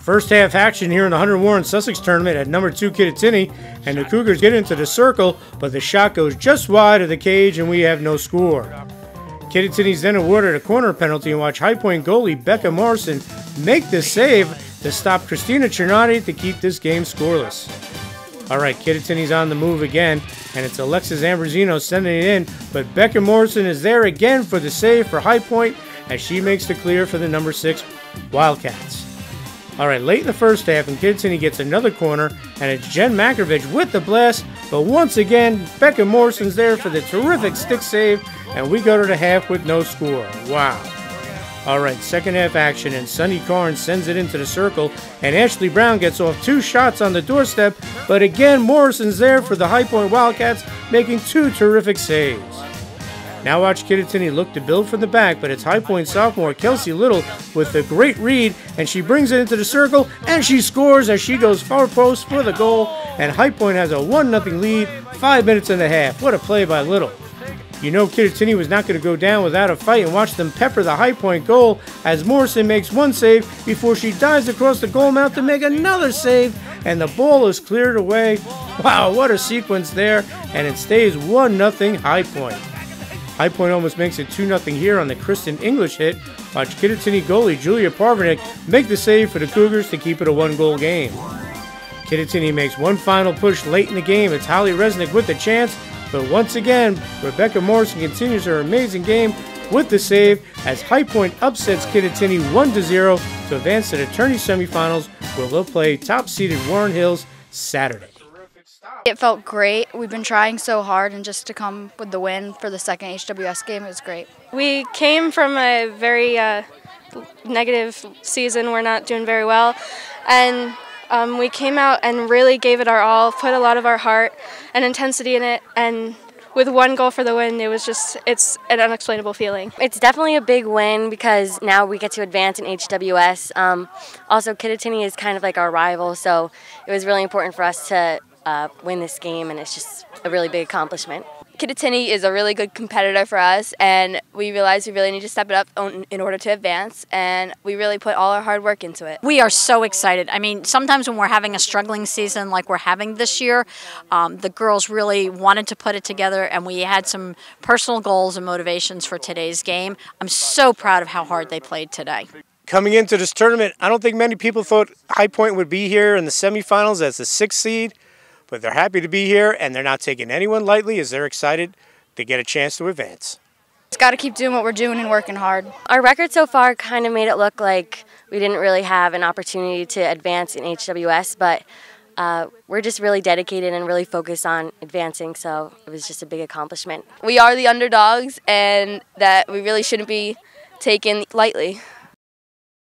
First half action here in the Hunter Warren Sussex tournament at number 2 Kittatinny, and the Cougars get into the circle, but the shot goes just wide of the cage and we have no score. Kittatinny's then awarded a corner penalty, and watch High Point goalie Becca Morrison make the save to stop Christina Cernati to keep this game scoreless. Alright, Kittatinny's on the move again, and it's Alexis Ambrosino sending it in, but Becca Morrison is there again for the save for High Point as she makes the clear for the number 6 Wildcats. Alright, late in the first half, and Kittatinny gets another corner, and it's Jen Makovich with the blast, but once again, Becca Morrison's there for the terrific stick save, and we go to the half with no score. Wow. Alright, second half action, and Sunny Carnes sends it into the circle, and Ashley Brown gets off 2 shots on the doorstep, but again, Morrison's there for the High Point Wildcats, making 2 terrific saves. Now watch Kittatinny look to build from the back, but it's High Point sophomore Kelsey Little with a great read, and she brings it into the circle, and she scores as she goes far post for the goal, and High Point has a 1-0 lead, 5 minutes and a half. What a play by Little. You know Kittatinny was not going to go down without a fight, and watch them pepper the High Point goal as Morrison makes 1 save before she dives across the goal mouth to make another save, and the ball is cleared away. Wow, what a sequence there, and it stays 1-0 High Point. High Point almost makes it 2-0 here on the Kristen English hit. Watch Kittatinny goalie Julia Parvanek make the save for the Cougars to keep it a 1-goal game. Kittatinny makes one final push late in the game. It's Holly Resnick with the chance, but once again, Rebecca Morrison continues her amazing game with the save as High Point upsets Kittatinny 1-0 to advance to the tourney semifinals, where they'll play top-seeded Warren Hills Saturday. It felt great. We've been trying so hard, and just to come with the win for the second HWS game, it was great. We came from a very negative season. We're not doing very well, and we came out and really gave it our all, put a lot of our heart and intensity in it, and with 1 goal for the win, it's an unexplainable feeling. It's definitely a big win because now we get to advance in HWS. Also, Kittatinny is kind of like our rival, so it was really important for us to win this game, and it's just a really big accomplishment. Kittatinny is a really good competitor for us, and we realized we really need to step it up in order to advance, and we really put all our hard work into it. We are so excited. I mean, sometimes when we're having a struggling season like we're having this year, the girls really wanted to put it together, and we had some personal goals and motivations for today's game. I'm so proud of how hard they played today. Coming into this tournament, I don't think many people thought High Point would be here in the semifinals as the 6th seed. But they're happy to be here, and they're not taking anyone lightly as they're excited to get a chance to advance. Just got to keep doing what we're doing and working hard. Our record so far kind of made it look like we didn't really have an opportunity to advance in HWS, but we're just really dedicated and really focused on advancing, so it was just a big accomplishment. We are the underdogs, and that we really shouldn't be taken lightly.